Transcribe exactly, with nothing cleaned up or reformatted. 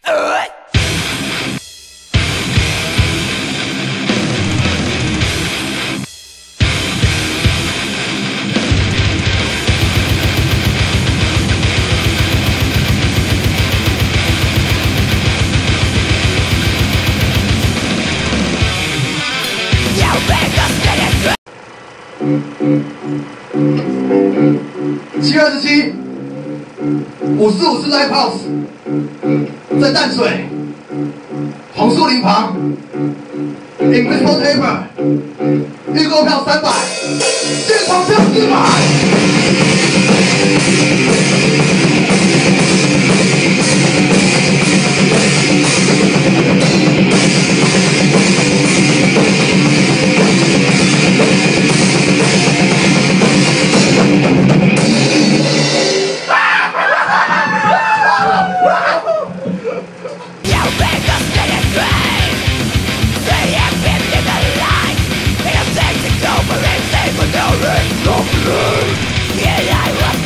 七二十七，五四五是 Live House， 在淡水红树林旁 ，Invisible Taper， 预购票三百，现场票四百。 Here I was